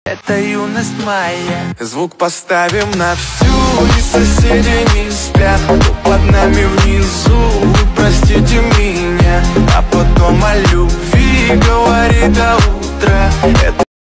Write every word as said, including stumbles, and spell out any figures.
это юность моя. Звук поставим на всю, и соседи не спят, кто под нами внизу, вы простите меня. А потом о любви говори до утра,